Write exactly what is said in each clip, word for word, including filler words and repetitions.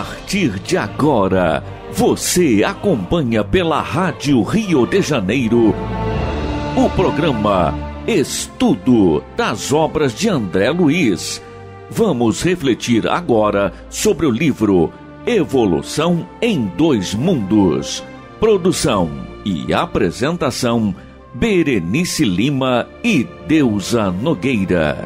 partir de agora, você acompanha pela Rádio Rio de Janeiro o programa Estudo das Obras de André Luiz. Vamos refletir agora sobre o livro Evolução em Dois Mundos. Produção e apresentação, Berenice Lima e Deusa Nogueira.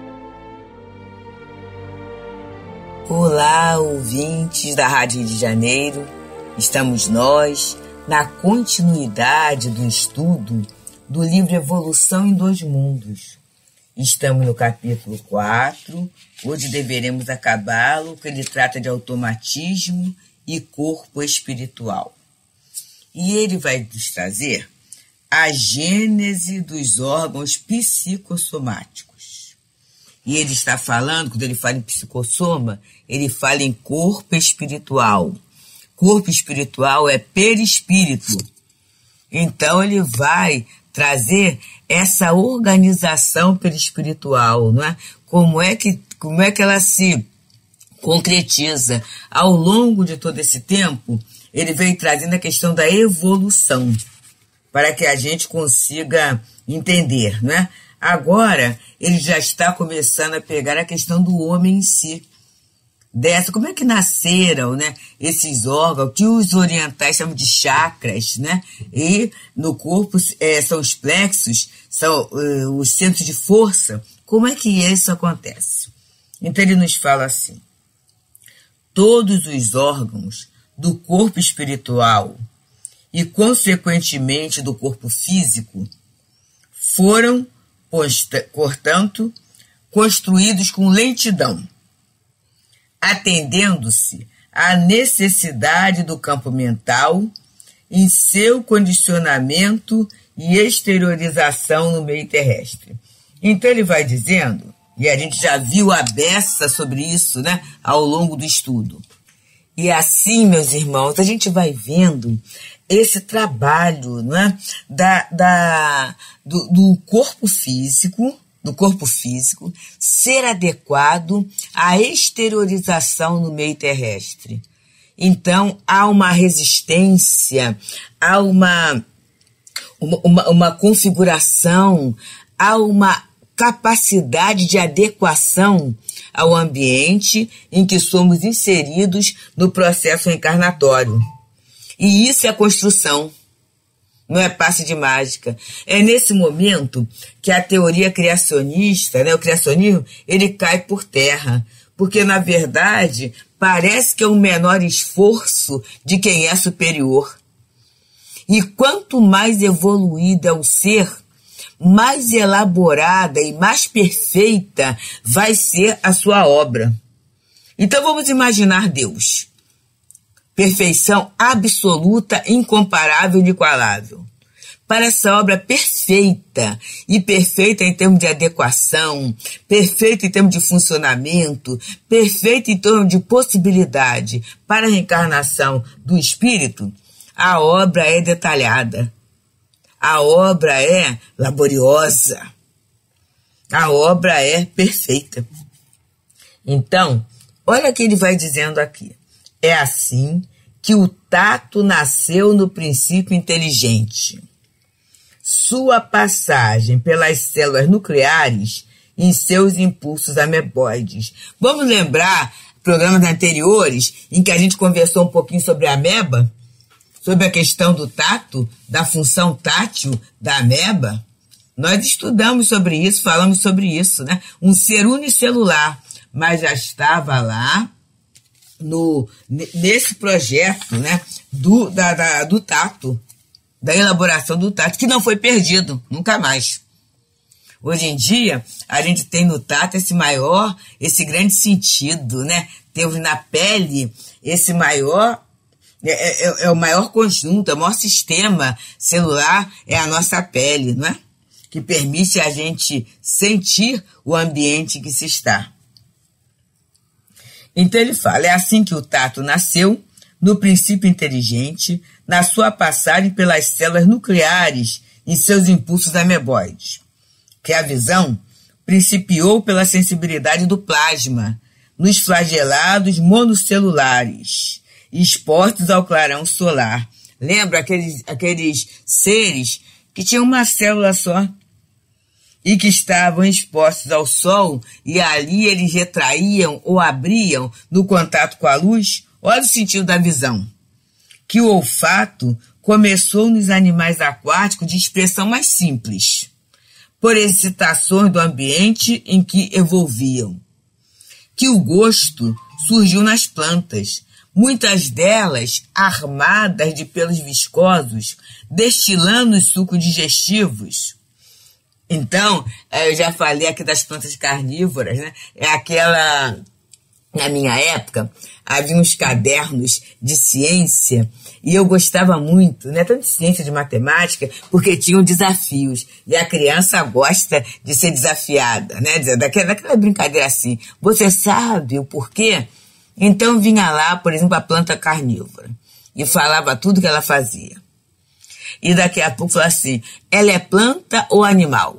Olá, ouvintes da Rádio Rio de Janeiro. Estamos nós na continuidade do estudo do livro Evolução em Dois Mundos. Estamos no capítulo quatro, hoje deveremos acabá-lo, que ele trata de automatismo e corpo espiritual. E ele vai nos trazer a gênese dos órgãos psicossomáticos. E ele está falando, quando ele fala em psicossoma, ele fala em corpo espiritual. Corpo espiritual é perispírito. Então ele vai trazer essa organização perispiritual, não é? Como é que, como é que ela se concretiza? Ao longo de todo esse tempo, ele veio trazendo a questão da evolução, para que a gente consiga entender, não é? Agora, ele já está começando a pegar a questão do homem em si. Dessa, como é que nasceram, né, esses órgãos, que os orientais chamam de chakras, né? E no corpo é, são os plexos, são uh, os centros de força. Como é que isso acontece? Então ele nos fala assim: todos os órgãos do corpo espiritual e, consequentemente, do corpo físico foram, portanto, construídos com lentidão, atendendo-se à necessidade do campo mental em seu condicionamento e exteriorização no meio terrestre. Então ele vai dizendo, e a gente já viu a beça sobre isso, né, ao longo do estudo. E assim, meus irmãos, a gente vai vendo esse trabalho, não é? da, da, do, do corpo físico, do corpo físico ser adequado à exteriorização no meio terrestre. Então, há uma resistência, há uma, uma, uma, uma configuração, há uma capacidade de adequação ao ambiente em que somos inseridos no processo reencarnatório. E isso é construção, não é passe de mágica. É nesse momento que a teoria criacionista, né, o criacionismo, ele cai por terra. Porque, na verdade, parece que é um menor esforço de quem é superior. E quanto mais evoluído é o ser, mais elaborada e mais perfeita vai ser a sua obra. Então vamos imaginar Deus. Perfeição absoluta, incomparável e inigualável. Para essa obra perfeita, e perfeita em termos de adequação, perfeita em termos de funcionamento, perfeita em termos de possibilidade para a reencarnação do espírito, a obra é detalhada. A obra é laboriosa. A obra é perfeita. Então, olha o que ele vai dizendo aqui. É assim que o tato nasceu no princípio inteligente. Sua passagem pelas células nucleares em seus impulsos ameboides. Vamos lembrar programas anteriores em que a gente conversou um pouquinho sobre a ameba? Sobre a questão do tato, da função tátil da ameba? Nós estudamos sobre isso, falamos sobre isso, né? Um ser unicelular, mas já estava lá no, nesse projeto, né? do, da, da, do tato, da elaboração do tato, que não foi perdido, nunca mais. Hoje em dia, a gente tem no tato esse maior, esse grande sentido, né? Temos na pele esse maior... É, é, é o maior conjunto, é o maior sistema celular, é a nossa pele, não é? Que permite a gente sentir o ambiente em que se está. Então ele fala, é assim que o tato nasceu, no princípio inteligente, na sua passagem pelas células nucleares em seus impulsos ameboides. Que a visão principiou pela sensibilidade do plasma, nos flagelados monocelulares, expostos ao clarão solar. Lembra aqueles, aqueles seres que tinham uma célula só e que estavam expostos ao sol e ali eles retraíam ou abriam no contato com a luz? Olha o sentido da visão. Que o olfato começou nos animais aquáticos de expressão mais simples, por excitações do ambiente em que evolviam. Que o gosto surgiu nas plantas, muitas delas armadas de pelos viscosos, destilando os sucos digestivos. Então, eu já falei aqui das plantas carnívoras, né? É aquela... Na minha época, havia uns cadernos de ciência e eu gostava muito, né, tanto de ciência, de matemática, porque tinham desafios. E a criança gosta de ser desafiada, né, daquela, daquela brincadeira assim. Você sabe o porquê? Então vinha lá, por exemplo, a planta carnívora e falava tudo que ela fazia. E daqui a pouco falava assim, ela é planta ou animal?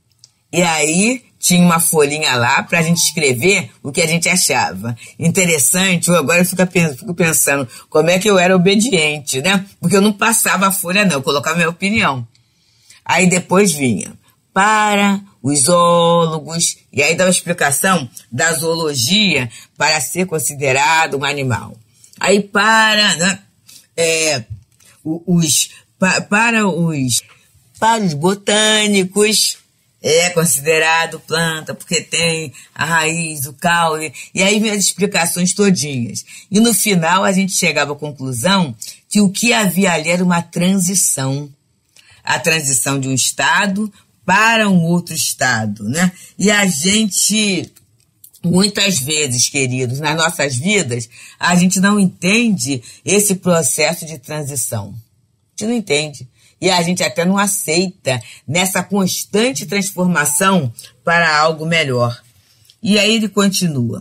E aí... tinha uma folhinha lá para a gente escrever o que a gente achava. Interessante, eu agora fico pensando como é que eu era obediente, né? Porque eu não passava a folha não, eu colocava minha opinião. Aí depois vinha, para os zoólogos, e aí dava explicação da zoologia para ser considerado um animal. Aí para, né, é, os, pa, para os, para os botânicos, é considerado planta porque tem a raiz, o caule, e aí vem as explicações todinhas. E no final a gente chegava à conclusão que o que havia ali era uma transição. A transição de um estado para um outro estado, né? E a gente, muitas vezes, queridos, nas nossas vidas, a gente não entende esse processo de transição. A gente não entende. E a gente até não aceita nessa constante transformação para algo melhor. E aí ele continua.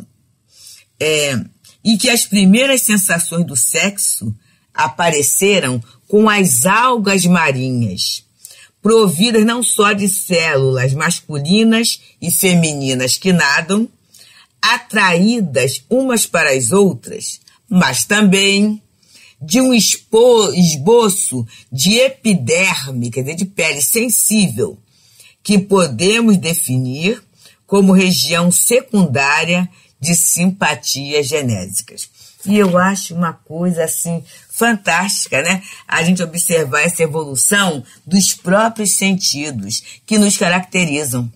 É, e que as primeiras sensações do sexo apareceram com as algas marinhas, providas não só de células masculinas e femininas que nadam, atraídas umas para as outras, mas também de um esboço de epiderme, quer dizer, de pele sensível, que podemos definir como região secundária de simpatias genésicas. E eu acho uma coisa, assim, fantástica, né? A gente observar essa evolução dos próprios sentidos que nos caracterizam.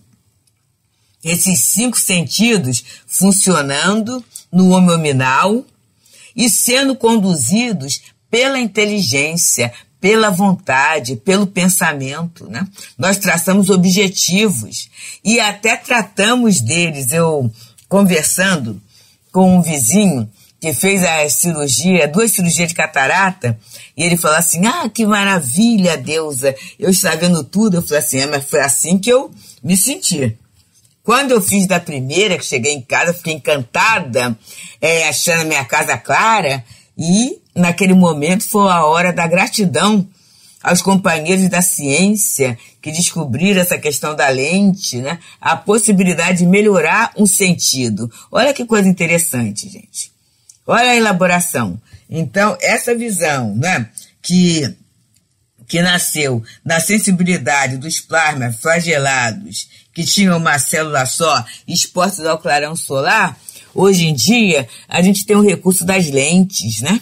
Esses cinco sentidos funcionando no homem hominal, e sendo conduzidos pela inteligência, pela vontade, pelo pensamento, né? Nós traçamos objetivos e até tratamos deles. Eu, conversando com um vizinho que fez a cirurgia, duas cirurgias de catarata, e ele falou assim, ah, que maravilha, deusa, eu estava vendo tudo. Eu falei assim, é, mas foi assim que eu me senti. Quando eu fiz da primeira, que cheguei em casa, fiquei encantada, é, achando a minha casa clara, e naquele momento foi a hora da gratidão aos companheiros da ciência que descobriram essa questão da lente, né? A possibilidade de melhorar um sentido. Olha que coisa interessante, gente. Olha a elaboração. Então, essa visão, né, que... que nasceu na sensibilidade dos plasmas flagelados, que tinham uma célula só, expostos ao clarão solar, hoje em dia a gente tem o recurso das lentes, né?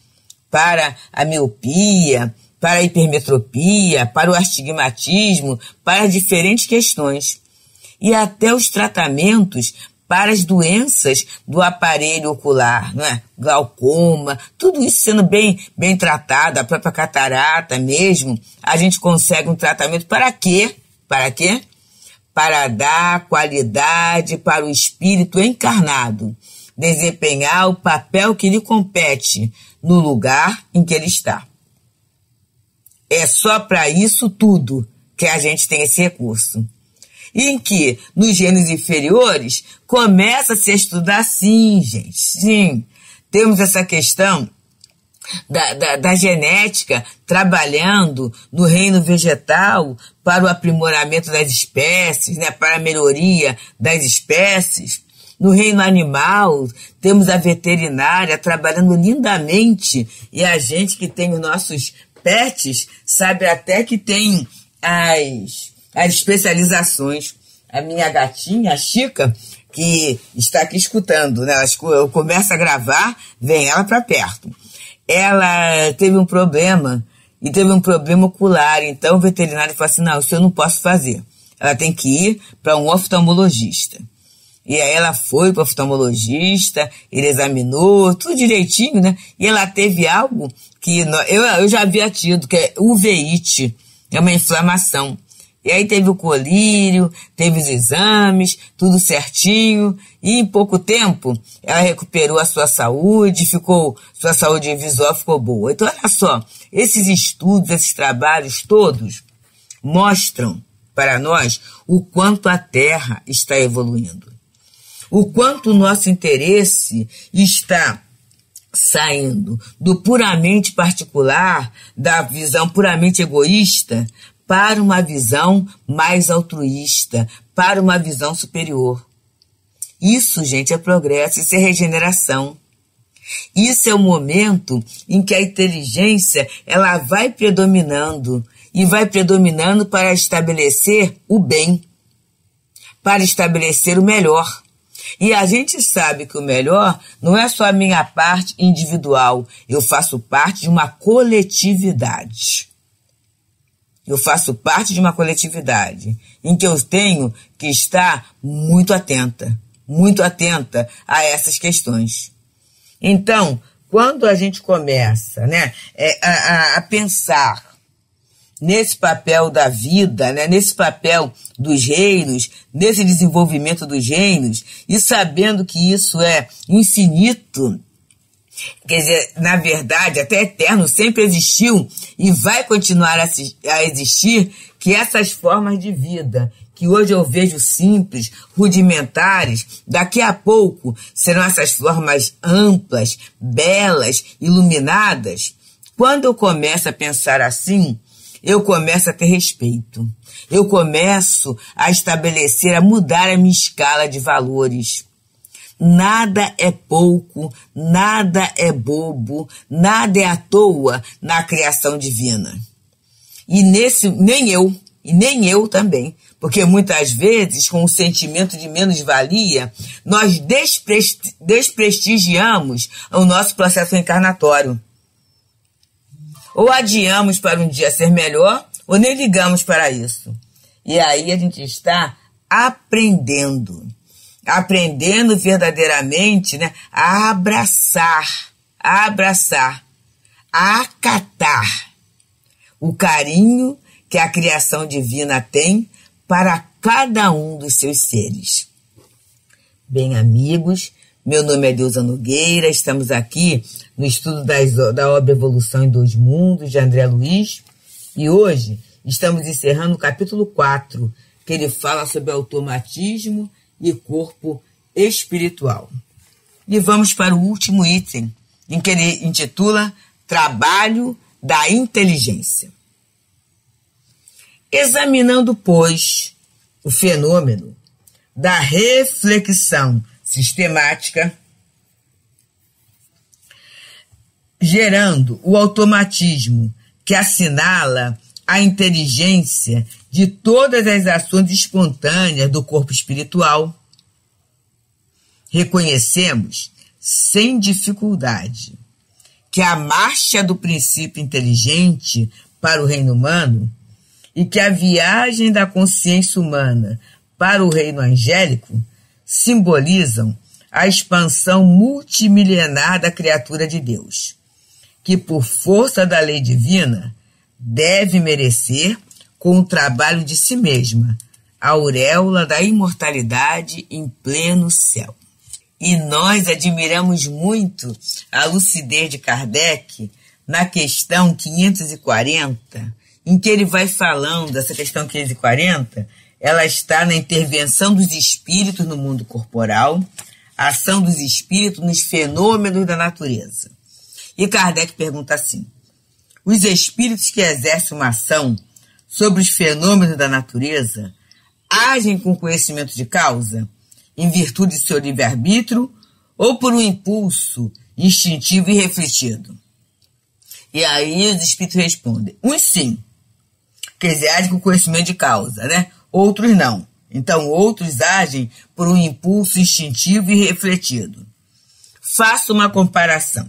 Para a miopia, para a hipermetropia, para o astigmatismo, para diferentes questões. E até os tratamentos para as doenças do aparelho ocular, não é? Glaucoma, tudo isso sendo bem, bem tratado, a própria catarata mesmo, a gente consegue um tratamento para quê? Para quê? Para dar qualidade para o espírito encarnado, desempenhar o papel que lhe compete no lugar em que ele está. É só para isso tudo que a gente tem esse recurso. Em que, nos gênios inferiores, começa-se a estudar sim, gente, sim. Temos essa questão da, da, da genética trabalhando no reino vegetal para o aprimoramento das espécies, né, para a melhoria das espécies. No reino animal, temos a veterinária trabalhando lindamente, e a gente que tem os nossos pets sabe até que tem as, as especializações. A minha gatinha, a Chica, que está aqui escutando, né? Eu começo a gravar, vem ela para perto. Ela teve um problema, e teve um problema ocular, então o veterinário falou assim, não, isso eu não posso fazer. Ela tem que ir para um oftalmologista. E aí ela foi para o oftalmologista, ele examinou, tudo direitinho, né? E ela teve algo que eu, eu já havia tido, que é uveiite, é uma inflamação. E aí teve o colírio, teve os exames, tudo certinho, e em pouco tempo ela recuperou a sua saúde, ficou, sua saúde visual ficou boa. Então olha só, esses estudos, esses trabalhos todos mostram para nós o quanto a Terra está evoluindo. O quanto o nosso interesse está saindo do puramente particular, da visão puramente egoísta, para uma visão mais altruísta, para uma visão superior. Isso, gente, é progresso, isso é regeneração. Isso é o momento em que a inteligência ela vai predominando, e vai predominando para estabelecer o bem, para estabelecer o melhor. E a gente sabe que o melhor não é só a minha parte individual, eu faço parte de uma coletividade. Eu faço parte de uma coletividade em que eu tenho que estar muito atenta, muito atenta a essas questões. Então, quando a gente começa, né, a, a, a pensar nesse papel da vida, né, nesse papel dos reinos, nesse desenvolvimento dos reinos, e sabendo que isso é infinito, quer dizer, na verdade, até eterno, sempre existiu e vai continuar a, a existir, que essas formas de vida, que hoje eu vejo simples, rudimentares, daqui a pouco serão essas formas amplas, belas, iluminadas. Quando eu começo a pensar assim, eu começo a ter respeito. Eu começo a estabelecer, a mudar a minha escala de valores. Nada é pouco, nada é bobo, nada é à toa na criação divina. E nesse, nem eu, e nem eu também, porque muitas vezes, com o sentimento de menos-valia, nós despresti- desprestigiamos o nosso processo encarnatório. Ou adiamos para um dia ser melhor, ou nem ligamos para isso. E aí a gente está aprendendo. Aprendendo verdadeiramente, né, a abraçar, a abraçar, a acatar o carinho que a criação divina tem para cada um dos seus seres. Bem, amigos, meu nome é Deusa Nogueira, estamos aqui no estudo das, da obra Evolução em Dois Mundos, de André Luiz, e hoje estamos encerrando o capítulo quatro, que ele fala sobre automatismo e corpo espiritual. E vamos para o último item, em que ele intitula Trabalho da Inteligência. Examinando, pois, o fenômeno da reflexão sistemática, gerando o automatismo que assinala a inteligência de todas as ações espontâneas do corpo espiritual, reconhecemos, sem dificuldade, que a marcha do princípio inteligente para o reino humano e que a viagem da consciência humana para o reino angélico simbolizam a expansão multimilenar da criatura de Deus, que por força da lei divina deve merecer, com o trabalho de si mesma, a auréola da imortalidade em pleno céu. E nós admiramos muito a lucidez de Kardec na questão quinhentos e quarenta, em que ele vai falando, essa questão quinhentos e quarenta, ela está na intervenção dos espíritos no mundo corporal, a ação dos espíritos nos fenômenos da natureza. E Kardec pergunta assim: os espíritos que exercem uma ação sobre os fenômenos da natureza agem com conhecimento de causa? em virtude de seu livre-arbítrio, ou por um impulso instintivo e refletido? E aí os espíritos respondem, uns sim, quer dizer, agem com conhecimento de causa, né? Outros não. Então, outros agem por um impulso instintivo e refletido. Faça uma comparação.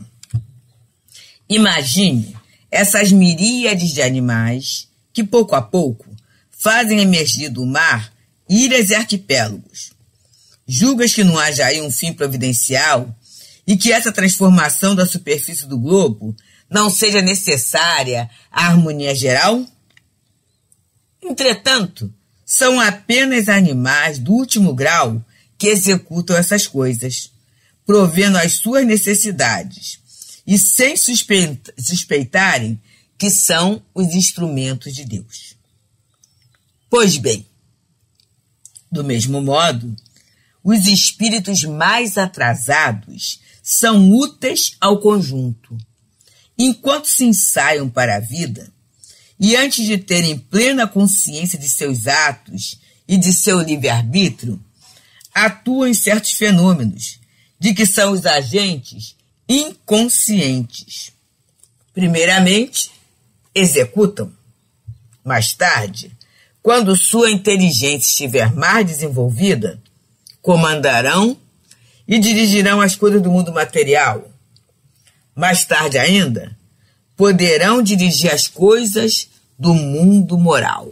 Imagine essas miríades de animais que, pouco a pouco, fazem emergir do mar ilhas e arquipélagos. Julgas que não haja aí um fim providencial e que essa transformação da superfície do globo não seja necessária à harmonia geral? Entretanto, são apenas animais do último grau que executam essas coisas, provendo as suas necessidades e sem suspeitarem que são os instrumentos de Deus. Pois bem, do mesmo modo, os espíritos mais atrasados são úteis ao conjunto, enquanto se ensaiam para a vida, e antes de terem plena consciência de seus atos e de seu livre-arbítrio, atuam em certos fenômenos, de que são os agentes inconscientes. Primeiramente, executam. Mais tarde, quando sua inteligência estiver mais desenvolvida, comandarão e dirigirão as coisas do mundo material. Mais tarde ainda, poderão dirigir as coisas do mundo moral.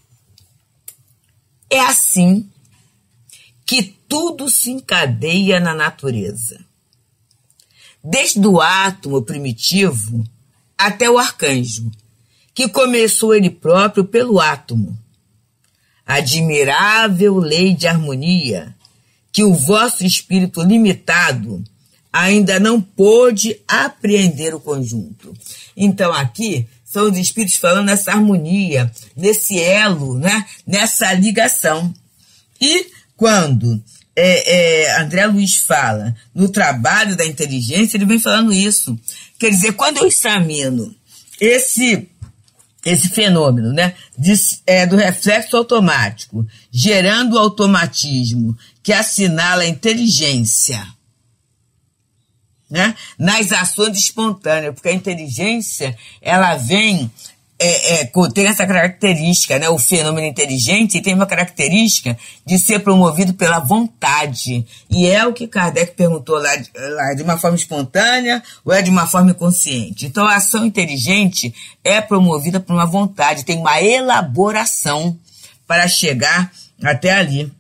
É assim que tudo se encadeia na natureza. Desde o átomo primitivo até o arcanjo, que começou ele próprio pelo átomo. Admirável lei de harmonia, que o vosso espírito limitado ainda não pôde apreender o conjunto. Então aqui são os espíritos falando nessa harmonia, nesse elo, né? Nessa ligação. E quando é, é, André Luiz fala no trabalho da inteligência, ele vem falando isso. Quer dizer, quando eu examino esse, esse fenômeno, né, de, é, do reflexo automático, gerando o automatismo que assinala a inteligência, né, nas ações espontâneas, porque a inteligência, ela vem, é, é, tem essa característica, né, o fenômeno inteligente tem uma característica de ser promovido pela vontade, e é o que Kardec perguntou lá, lá, de uma forma espontânea ou é de uma forma inconsciente. Então a ação inteligente é promovida por uma vontade, tem uma elaboração para chegar até ali.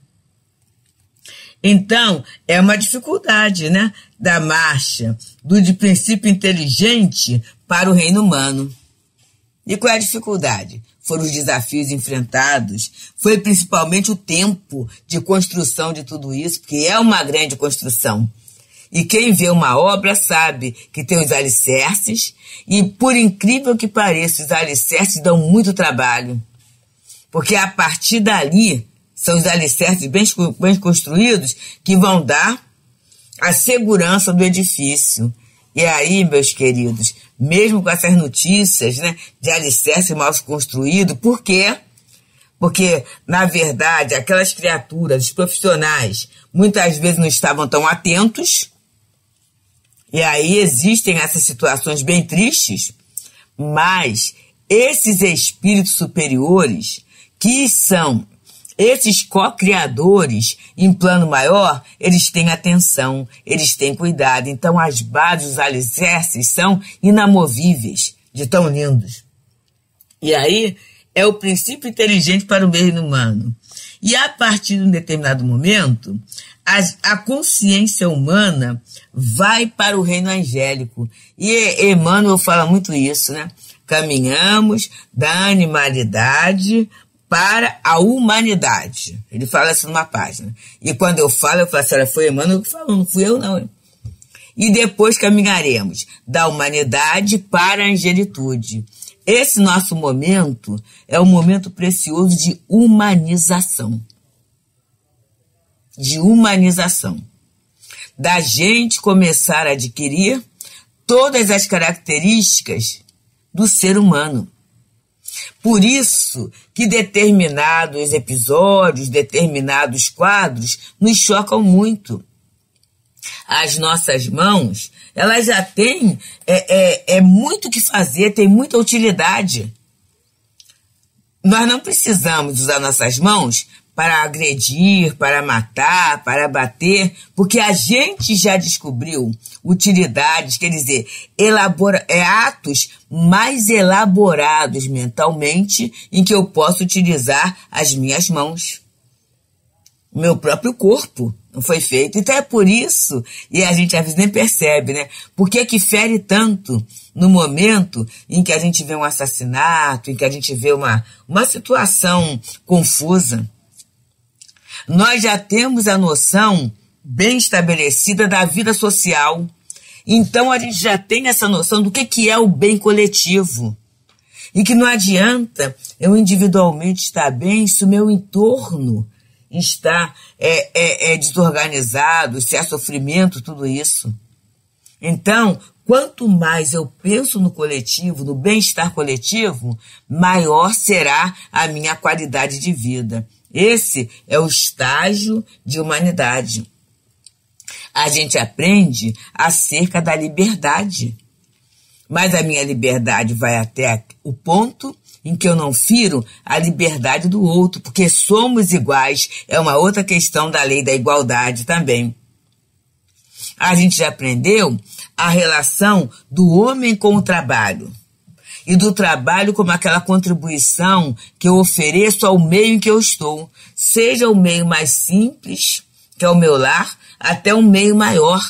Então, é uma dificuldade, né, da marcha do de princípio inteligente para o reino humano. E qual é a dificuldade? Foram os desafios enfrentados, foi principalmente o tempo de construção de tudo isso, porque é uma grande construção. E quem vê uma obra sabe que tem os alicerces, e por incrível que pareça, os alicerces dão muito trabalho. Porque a partir dali, são os alicerces bem, bem construídos que vão dar a segurança do edifício. E aí, meus queridos, mesmo com essas notícias, né, de alicerce mal construído, por quê? Porque, na verdade, aquelas criaturas, os profissionais, muitas vezes não estavam tão atentos, e aí existem essas situações bem tristes, mas esses espíritos superiores, que são esses co-criadores em plano maior, eles têm atenção, eles têm cuidado. Então as bases, os alicerces são inamovíveis, de tão lindos. E aí é o princípio inteligente para o meio humano. E a partir de um determinado momento, a, a consciência humana vai para o reino angélico. E Emmanuel fala muito isso, né? Caminhamos da animalidade para a humanidade. Ele fala isso numa página. E quando eu falo, eu falo, a senhora foi Emmanuel que falou, não fui eu não. E depois caminharemos da humanidade para a angelitude. Esse nosso momento é um momento precioso de humanização. De humanização. Da gente começar a adquirir todas as características do ser humano. Por isso que determinados episódios, determinados quadros nos chocam muito. As nossas mãos, elas já têm é, é, é muito o que fazer, tem muita utilidade. Nós não precisamos usar nossas mãos para agredir, para matar, para bater, porque a gente já descobriu utilidades, quer dizer, elabora, é, atos mais elaborados mentalmente em que eu posso utilizar as minhas mãos. O meu próprio corpo não foi feito. Então é por isso, e a gente às vezes nem percebe, né? Por que que fere tanto no momento em que a gente vê um assassinato, em que a gente vê uma, uma situação confusa? Nós já temos a noção bem estabelecida da vida social. Então a gente já tem essa noção do que, que é o bem coletivo. E que não adianta eu individualmente estar bem se o meu entorno está é, é, é desorganizado, se há sofrimento, tudo isso. Então, quanto mais eu penso no coletivo, no bem-estar coletivo, maior será a minha qualidade de vida. Esse é o estágio de humanidade. A gente aprende acerca da liberdade. Mas a minha liberdade vai até o ponto em que eu não firo a liberdade do outro, porque somos iguais, é uma outra questão da lei da igualdade também. A gente já aprendeu a relação do homem com o trabalho, e do trabalho como aquela contribuição que eu ofereço ao meio em que eu estou, seja o meio mais simples, que é o meu lar, até um meio maior.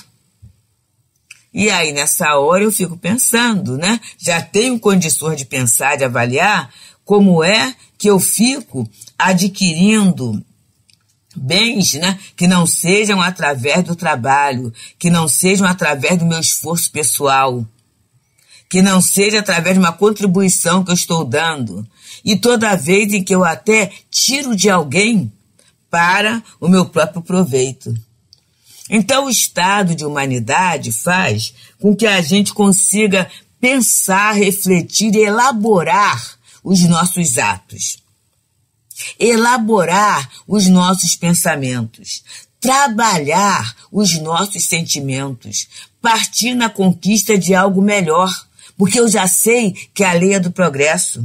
E aí, nessa hora, eu fico pensando, né? Já tenho condições de pensar, de avaliar como é que eu fico adquirindo bens, né? Que não sejam através do trabalho, que não sejam através do meu esforço pessoal, que não seja através de uma contribuição que eu estou dando. E toda vez em que eu até tiro de alguém para o meu próprio proveito. Então, o estado de humanidade faz com que a gente consiga pensar, refletir e elaborar os nossos atos. Elaborar os nossos pensamentos. Trabalhar os nossos sentimentos. Partir na conquista de algo melhor. Porque eu já sei que a lei é do progresso.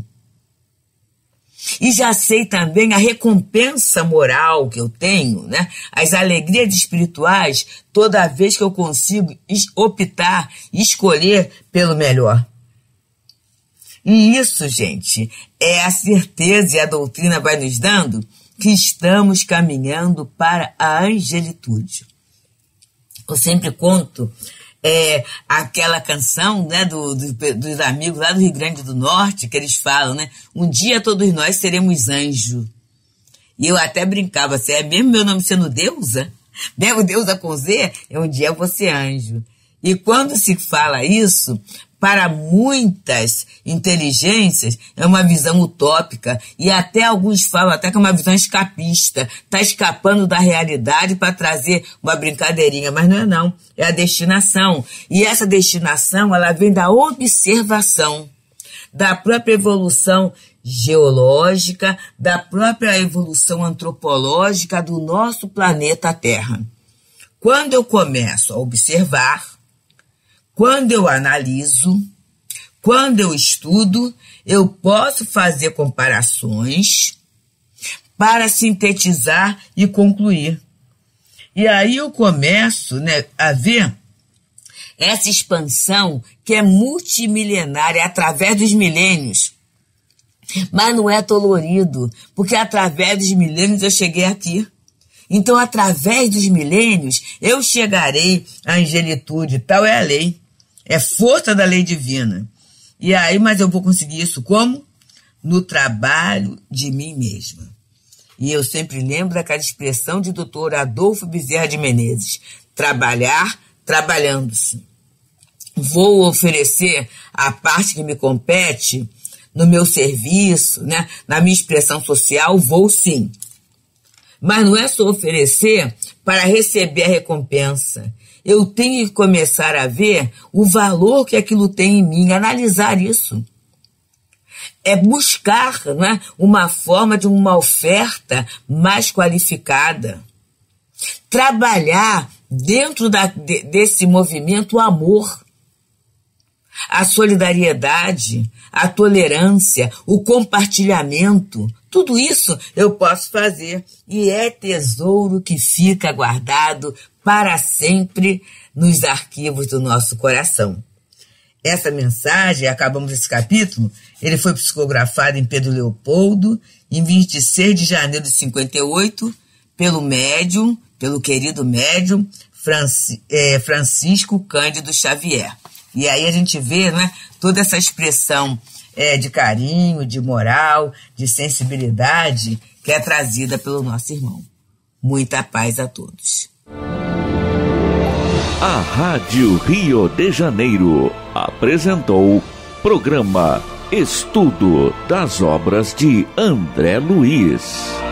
E já sei também a recompensa moral que eu tenho, né? As alegrias espirituais toda vez que eu consigo optar, escolher pelo melhor. E isso, gente, é a certeza, e a doutrina vai nos dando, que estamos caminhando para a angelitude. Eu sempre conto É, aquela canção, né, do, do, dos amigos lá do Rio Grande do Norte, que eles falam, né, um dia todos nós seremos anjo. E eu até brincava assim, é mesmo meu nome sendo deusa? Mesmo deusa com Z? É um dia eu vou ser anjo. E quando se fala isso, para muitas inteligências, é uma visão utópica. E até alguns falam até que é uma visão escapista. Está escapando da realidade para trazer uma brincadeirinha. Mas não é não. É a destinação. E essa destinação, ela vem da observação, da própria evolução geológica, da própria evolução antropológica do nosso planeta Terra. Quando eu começo a observar, quando eu analiso, quando eu estudo, eu posso fazer comparações para sintetizar e concluir. E aí eu começo, né, a ver essa expansão que é multimilenária, é através dos milênios. Mas não é dolorido, porque através dos milênios eu cheguei aqui. Então, através dos milênios, eu chegarei à angelitude. Tal é a lei. É força da lei divina. E aí, mas eu vou conseguir isso como? No trabalho de mim mesma. E eu sempre lembro daquela expressão de doutor Adolfo Bezerra de Menezes. Trabalhar, trabalhando-se. Vou oferecer a parte que me compete no meu serviço, né? Na minha expressão social, vou sim. Mas não é só oferecer para receber a recompensa. Eu tenho que começar a ver o valor que aquilo tem em mim, analisar isso. é buscar, né, uma forma de uma oferta mais qualificada. Trabalhar dentro da, de, desse movimento o amor, a solidariedade, a tolerância, o compartilhamento. Tudo isso eu posso fazer e é tesouro que fica guardado para sempre nos arquivos do nosso coração. Essa mensagem, acabamos esse capítulo, ele foi psicografado em Pedro Leopoldo, em vinte e seis de janeiro de cinquenta e oito, pelo médium, pelo querido médium Franci, é, Francisco Cândido Xavier. E aí a gente vê, né, toda essa expressão é, de carinho, de moral, de sensibilidade que é trazida pelo nosso irmão. Muita paz a todos. A Rádio Rio de Janeiro apresentou programa Estudo das Obras de André Luiz.